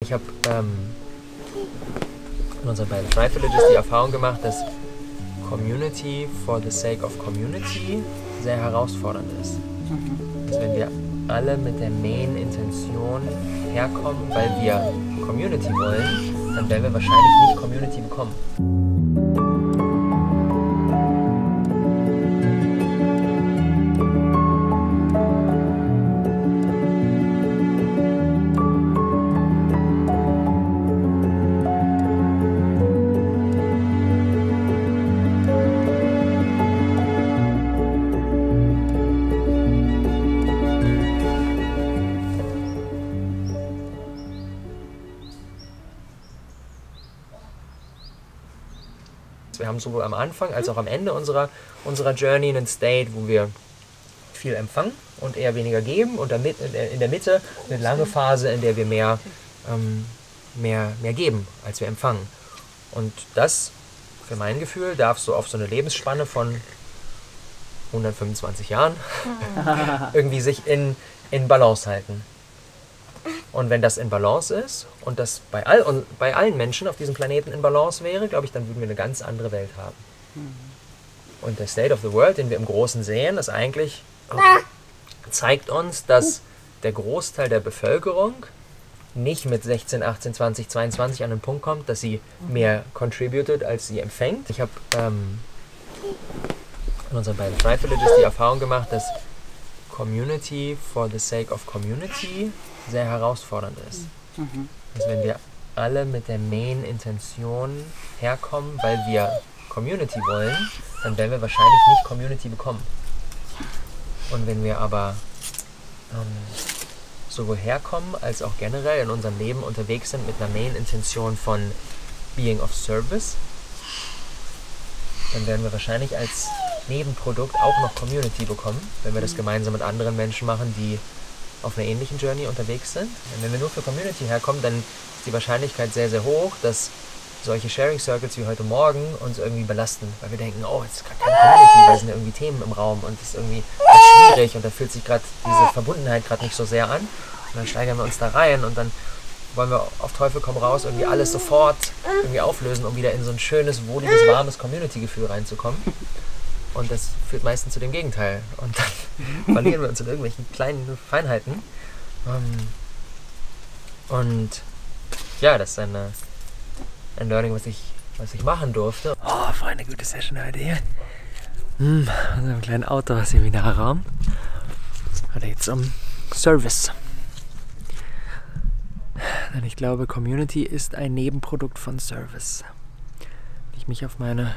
Ich habe in unseren beiden Thrive Villages die Erfahrung gemacht, dass Community for the sake of Community sehr herausfordernd ist. Also wenn wir alle mit der Main-Intention herkommen, weil wir Community wollen, dann werden wir wahrscheinlich nicht Community bekommen. Wir haben sowohl am Anfang als auch am Ende unserer Journey einen State, wo wir viel empfangen und eher weniger geben, und in der Mitte eine lange Phase, in der wir mehr geben, als wir empfangen. Und das, für mein Gefühl, darf so auf so eine Lebensspanne von 125 Jahren irgendwie sich in Balance halten. Und wenn das in Balance ist und das bei allen Menschen auf diesem Planeten in Balance wäre, glaube ich, dann würden wir eine ganz andere Welt haben. Und der State of the World, den wir im Großen sehen, ist eigentlich, zeigt uns, dass der Großteil der Bevölkerung nicht mit 16, 18, 20, 22 an den Punkt kommt, dass sie mehr contributed, als sie empfängt. Ich habe in unseren beiden Thrive Villages die Erfahrung gemacht, dass Community for the sake of Community sehr herausfordernd ist. Also wenn wir alle mit der Main-Intention herkommen, weil wir Community wollen, dann werden wir wahrscheinlich nicht Community bekommen. Und wenn wir aber sowohl herkommen, als auch generell in unserem Leben unterwegs sind mit einer Main-Intention von Being of Service, dann werden wir wahrscheinlich als Nebenprodukt auch noch Community bekommen, wenn wir das gemeinsam mit anderen Menschen machen, die auf einer ähnlichen Journey unterwegs sind. Und wenn wir nur für Community herkommen, dann ist die Wahrscheinlichkeit sehr, sehr hoch, dass solche Sharing Circles wie heute Morgen uns irgendwie belasten, weil wir denken, oh, jetzt ist gerade keine Community, weil es sind irgendwie Themen im Raum und es ist irgendwie schwierig und da fühlt sich gerade diese Verbundenheit gerade nicht so sehr an. Und dann steigern wir uns da rein und dann wollen wir auf Teufel komm raus irgendwie alles sofort irgendwie auflösen, um wieder in so ein schönes, wohliges, warmes Community-Gefühl reinzukommen. Und das führt meistens zu dem Gegenteil. Und dann verlieren wir uns in irgendwelchen kleinen Feinheiten. Und ja, das ist ein Learning, was ich machen durfte. Oh, für eine gute Session heute hier. In einem kleinen Auto aus dem Seminarraum. Heute geht es um Service. Denn ich glaube, Community ist ein Nebenprodukt von Service. Wenn ich mich auf meine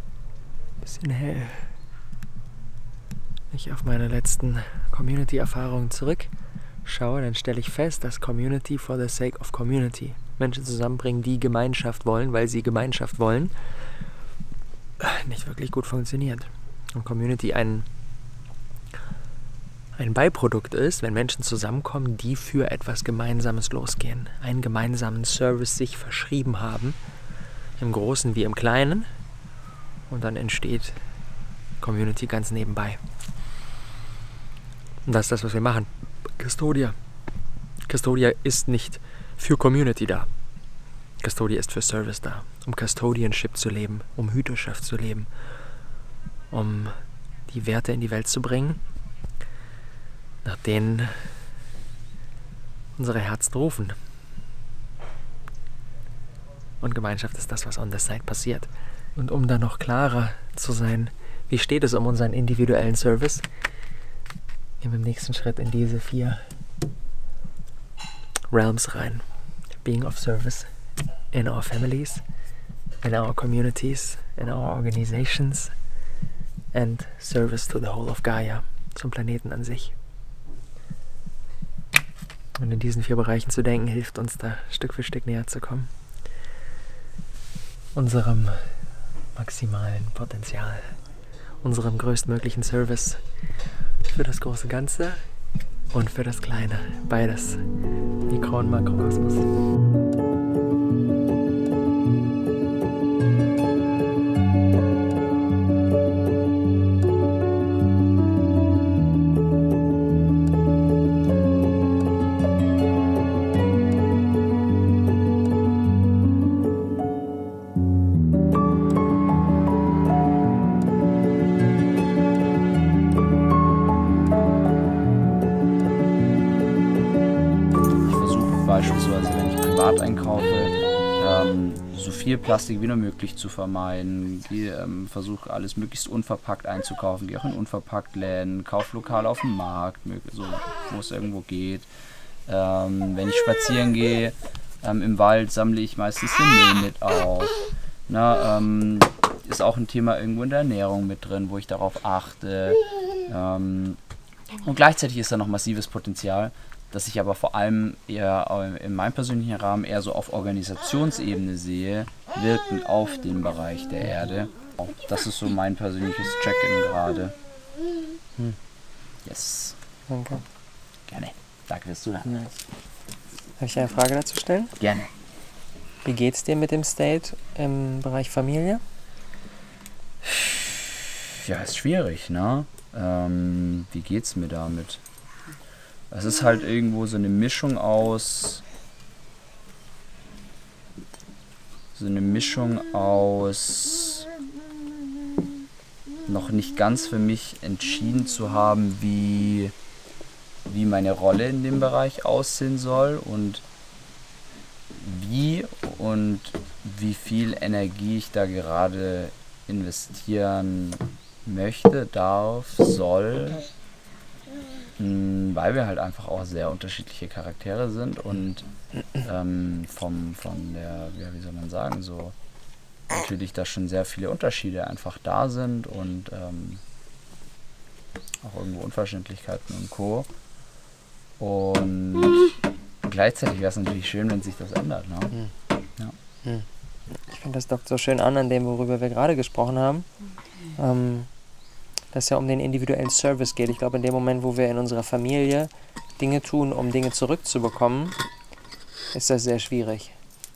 letzten Community-Erfahrungen zurückschaue, dann stelle ich fest, dass Community for the sake of Community, Menschen zusammenbringen, die Gemeinschaft wollen, weil sie Gemeinschaft wollen, nicht wirklich gut funktioniert. Und Community ein Beiprodukt ist, wenn Menschen zusammenkommen, die für etwas Gemeinsames losgehen, einen gemeinsamen Service sich verschrieben haben, im Großen wie im Kleinen, und dann entsteht Community ganz nebenbei. Und das ist das, was wir machen. Custodia ist nicht für Community da. Custodia ist für Service da, um Custodianship zu leben, um Hüterschaft zu leben, um die Werte in die Welt zu bringen, nach denen unsere Herzen rufen. Und Gemeinschaft ist das, was on the side passiert. Und um da noch klarer zu sein, wie steht es um unseren individuellen Service, gehen wir im nächsten Schritt in diese 4 Realms rein. Being of Service in our families, in our communities, in our organizations and Service to the whole of Gaia, zum Planeten an sich. Und in diesen 4 Bereichen zu denken, hilft uns da Stück für Stück näher zu kommen. Unserem maximalen Potenzial, unserem größtmöglichen Service für das große Ganze und für das Kleine. Beides. Mikro- und Makrokosmos. also wenn ich privat einkaufe, so viel Plastik wie nur möglich zu vermeiden. Versuche alles möglichst unverpackt einzukaufen. Gehe auch in Unverpackt-Läden, kaufe lokal auf dem Markt, so, wo es irgendwo geht. Wenn ich spazieren gehe im Wald, sammle ich meistens den Müll mit auf. Na, ist auch ein Thema irgendwo in der Ernährung mit drin, wo ich darauf achte. Und gleichzeitig ist da noch massives Potenzial, das ich aber vor allem eher in meinem persönlichen Rahmen eher so auf Organisationsebene sehe, wirkend auf den Bereich der Erde. Das ist so mein persönliches Check-in gerade. Yes. Danke. Gerne. Danke, dass du da bist. Darf ich eine Frage dazu stellen? Gerne. Wie geht's dir mit dem State im Bereich Familie? Ja, ist schwierig, ne? Wie geht's mir damit? Es ist halt irgendwo so eine Mischung aus noch nicht ganz für mich entschieden zu haben, wie meine Rolle in dem Bereich aussehen soll und wie viel Energie ich da gerade investieren möchte, darf, soll, weil wir halt einfach auch sehr unterschiedliche Charaktere sind und von der, ja, wie soll man sagen, so natürlich da schon sehr viele Unterschiede einfach da sind und auch irgendwo Unverständlichkeiten und Co. Und gleichzeitig wäre es natürlich schön, wenn sich das ändert. Ne? Ja. Ich finde, das dockt so schön an dem, worüber wir gerade gesprochen haben. Dass es ja um den individuellen Service geht. Ich glaube, in dem Moment, wo wir in unserer Familie Dinge tun, um Dinge zurückzubekommen, ist das sehr schwierig.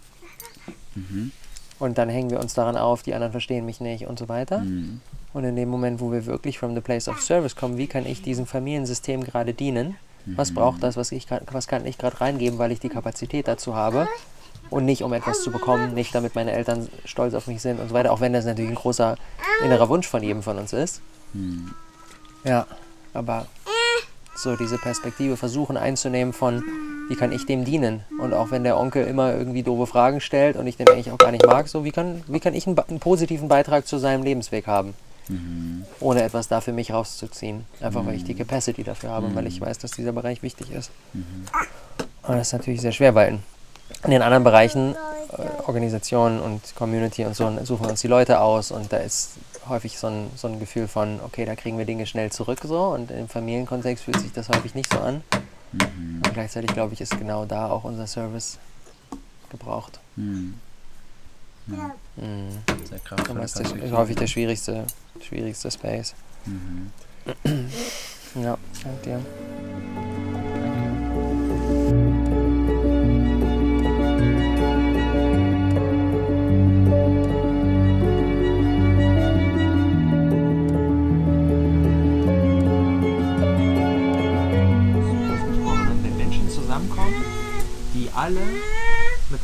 Und dann hängen wir uns daran auf, die anderen verstehen mich nicht und so weiter. Und in dem Moment, wo wir wirklich from the place of service kommen, wie kann ich diesem Familiensystem gerade dienen? Was braucht das, was kann ich gerade reingeben, weil ich die Kapazität dazu habe? Und nicht, um etwas zu bekommen, nicht damit meine Eltern stolz auf mich sind und so weiter, auch wenn das natürlich ein großer innerer Wunsch von jedem von uns ist. Ja, aber so diese Perspektive versuchen einzunehmen von, wie kann ich dem dienen? Und auch wenn der Onkel immer irgendwie doofe Fragen stellt und ich den eigentlich auch gar nicht mag, so wie kann ich einen positiven Beitrag zu seinem Lebensweg haben? Ohne etwas da für mich rauszuziehen. Einfach weil ich die Capacity dafür habe und weil ich weiß, dass dieser Bereich wichtig ist. Und das ist natürlich sehr schwer, weil in den anderen Bereichen, Organisationen und Community und so, suchen wir uns die Leute aus und da ist häufig so ein Gefühl von, okay, da kriegen wir Dinge schnell zurück so und im Familienkontext fühlt sich das häufig nicht so an. Und gleichzeitig, glaube ich, ist genau da auch unser Service gebraucht. Sehr kraftvoll. Das ist häufig der schwierigste Space. Ja, danke dir. Wenn Menschen zusammenkommen, die alle mit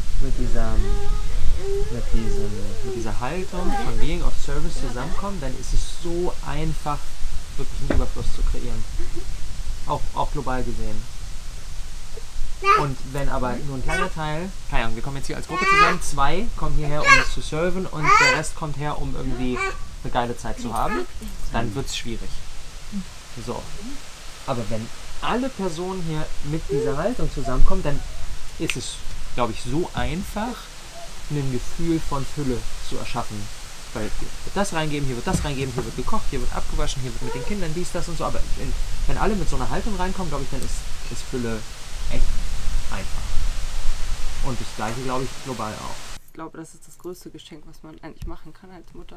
dieser Haltung von Being of Service zusammenkommen, dann ist es so einfach, wirklich einen Überfluss zu kreieren. Auch global gesehen. Und wenn aber nur ein kleiner Teil, keine Ahnung, wir kommen jetzt hier als Gruppe zusammen, 2 kommen hierher, um uns zu serven und der Rest kommt her, um irgendwie eine geile Zeit zu haben, dann wird es schwierig. So. Aber wenn alle Personen hier mit dieser Haltung zusammenkommen, dann ist es, glaube ich, so einfach, ein Gefühl von Fülle zu erschaffen. Weil hier wird das reingeben, hier wird das reingeben, hier wird gekocht, hier wird abgewaschen, hier wird mit den Kindern dies, das und so. Aber wenn alle mit so einer Haltung reinkommen, glaube ich, dann ist Fülle echt einfach. Und das Gleiche, glaube ich, global auch. Ich glaube, das ist das größte Geschenk, was man eigentlich machen kann als Mutter.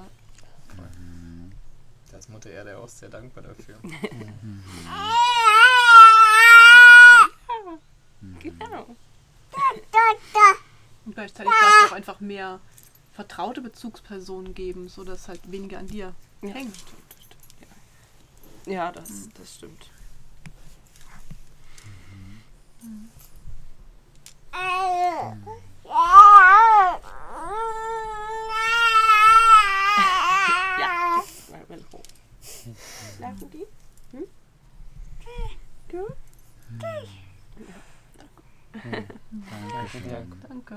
Da ist Mutter Erde auch sehr dankbar dafür. Genau. Und gleichzeitig darf es auch einfach mehr vertraute Bezugspersonen geben, sodass halt weniger an dir hängt. Ja, das stimmt. Ja, mal hoch. Schlafen die? Du? Ja. Dankeschön. Danke.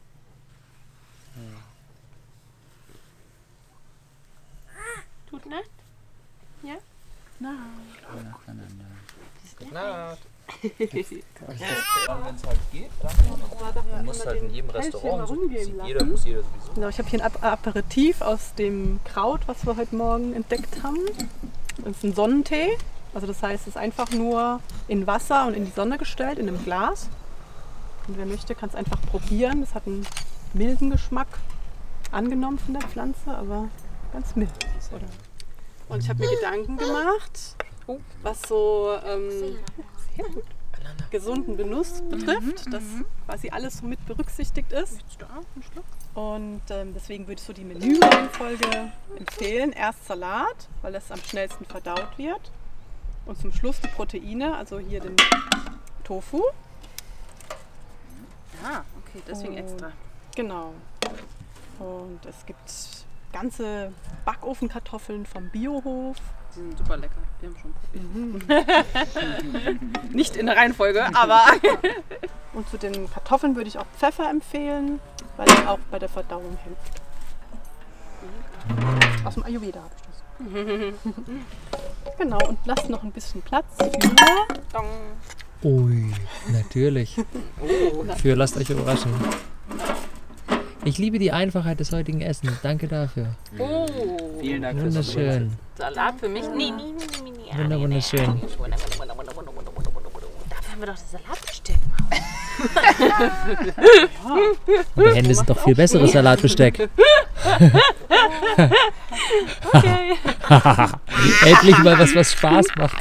Gute Nacht. Ja? Na. Nacheinander. Na, Wenn es halt geht, man muss halt in jedem Restaurant, muss jeder sowieso. Genau, ich habe hier ein Aperitif aus dem Kraut, was wir heute Morgen entdeckt haben. Das ist ein Sonnentee. Also das heißt, es ist einfach nur in Wasser und in die Sonne gestellt, in einem Glas. Und wer möchte, kann es einfach probieren. Das hat einen milden Geschmack angenommen von der Pflanze, aber ganz mild. Oder? Und ich habe mir Gedanken gemacht, was so gesunden Genuss betrifft, dass quasi alles so mit berücksichtigt ist. Und deswegen würde ich so die Menüreihenfolge empfehlen. Erst Salat, weil das am schnellsten verdaut wird. Und zum Schluss die Proteine, also hier den Tofu. Ah, okay, deswegen extra. Genau. Und es gibt ganze Backofenkartoffeln vom Biohof. Die sind super lecker. Wir haben schon probiert. Nicht in der Reihenfolge, aber... Und zu den Kartoffeln würde ich auch Pfeffer empfehlen, weil es auch bei der Verdauung hilft. Aus dem Ayurveda habe ich das. Genau, und lasst noch ein bisschen Platz für... Ui, natürlich. Für lasst euch überraschen. Ich liebe die Einfachheit des heutigen Essens. Danke dafür. Oh, Vielen Dank fürs Wunderschön. Salat für mich? Nee. Wunderschön. Dafür haben wir doch das Salatbesteck. Die Hände sind doch viel besseres Salatbesteck. Okay. Endlich mal was Spaß macht.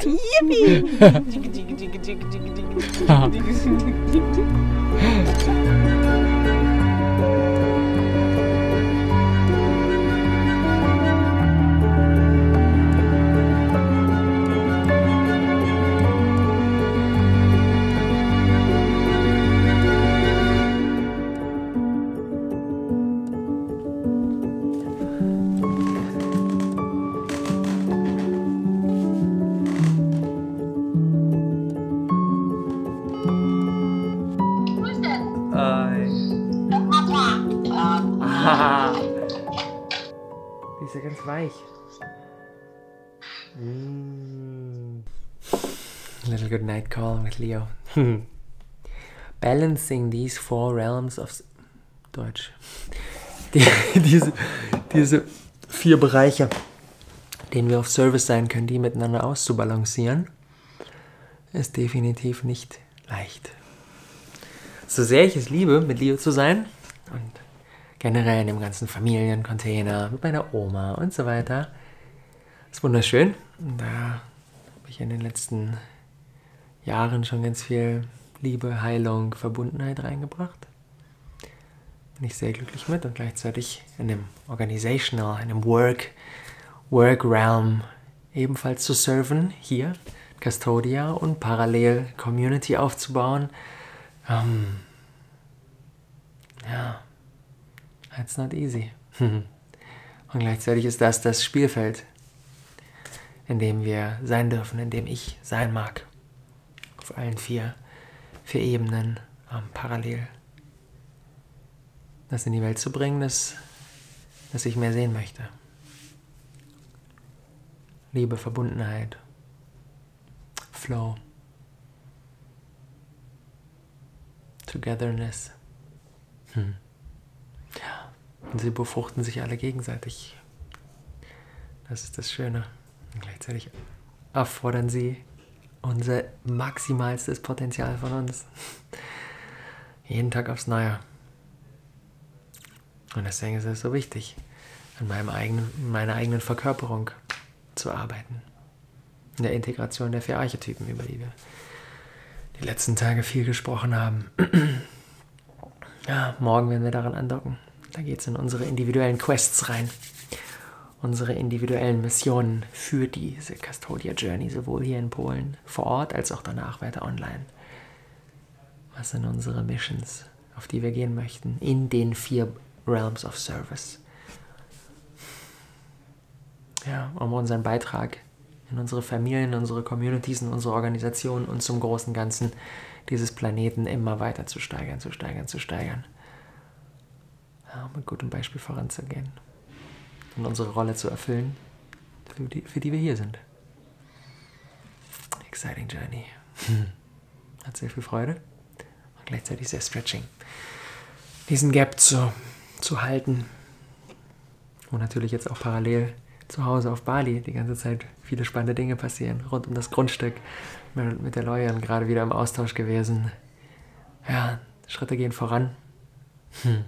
Die ist ja ganz weich. Little good night call with Leo. Balancing these four realms of Deutsch. Diese 4 Bereiche, denen wir auf Service sein können, die miteinander auszubalancieren, ist definitiv nicht leicht. So sehr ich es liebe, mit Leo zu sein und generell in dem ganzen Familiencontainer, mit meiner Oma und so weiter, ist wunderschön. Und da habe ich in den letzten Jahren schon ganz viel Liebe, Heilung, Verbundenheit reingebracht. Bin ich sehr glücklich mit und gleichzeitig in dem Organizational, in dem Work Realm ebenfalls zu serven, hier, Custodia, und parallel Community aufzubauen. Ja, it's not easy. Und gleichzeitig ist das Spielfeld, in dem wir sein dürfen, in dem ich sein mag. Auf allen 4 Ebenen parallel. Das in die Welt zu bringen, das ich mehr sehen möchte. Liebe, Verbundenheit, Flow, Togetherness. Und sie befruchten sich alle gegenseitig. Das ist das Schöne. Und gleichzeitig erfordern sie unser maximalstes Potenzial von uns. Jeden Tag aufs Neue. Und deswegen ist es so wichtig, an meiner eigenen Verkörperung zu arbeiten. In der Integration der 4 Archetypen, über die wir die letzten Tage viel gesprochen haben. Ja, morgen werden wir daran andocken. Da geht es in unsere individuellen Quests rein. Unsere individuellen Missionen für diese Custodia Journey, sowohl hier in Polen vor Ort als auch danach weiter online. Was sind unsere Missions, auf die wir gehen möchten, in den 4 Realms of Service? Ja, um unseren Beitrag in unsere Familien, in unsere Communities, in unsere Organisationen und zum großen Ganzen dieses Planeten immer weiter zu steigern. Ja, um mit gutem Beispiel voranzugehen. Und unsere Rolle zu erfüllen, für die wir hier sind. Exciting Journey. Hat sehr viel Freude und gleichzeitig sehr stretching. Diesen Gap zu halten. Und natürlich jetzt auch parallel zu Hause auf Bali die ganze Zeit viele spannende Dinge passieren. Rund um das Grundstück. Mit der Lawyerin gerade wieder im Austausch gewesen. Ja, Schritte gehen voran. Bin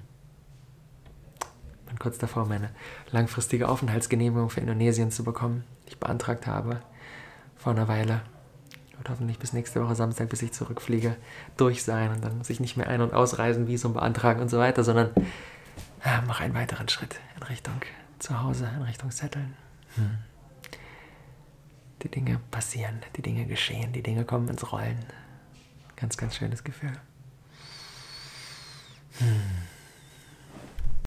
kurz davor, meine langfristige Aufenthaltsgenehmigung für Indonesien zu bekommen, die ich beantragt habe vor einer Weile. Wird hoffentlich bis nächste Woche Samstag, bis ich zurückfliege, durch sein. Und dann muss ich nicht mehr Ein- und Ausreisen, Visum beantragen und so weiter, sondern mache einen weiteren Schritt in Richtung Zuhause, in Richtung Setteln. Die Dinge passieren, die Dinge geschehen, die Dinge kommen ins Rollen. Ganz, ganz schönes Gefühl.